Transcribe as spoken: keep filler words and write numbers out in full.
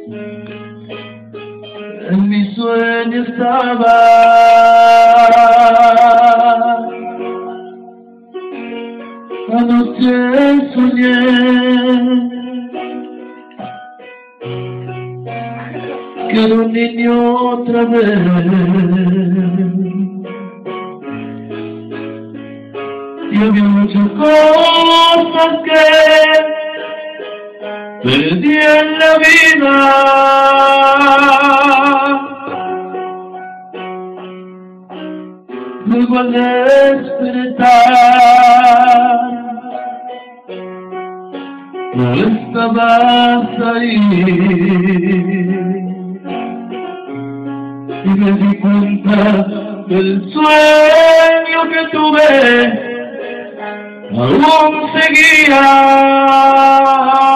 En mi sueño estaba, anoche soñé que era un niño otra vez, y había muchas cosas que perdí en la vida. Luego al despertar no estabas ahí, y me di cuenta del sueño que tuve aún seguía.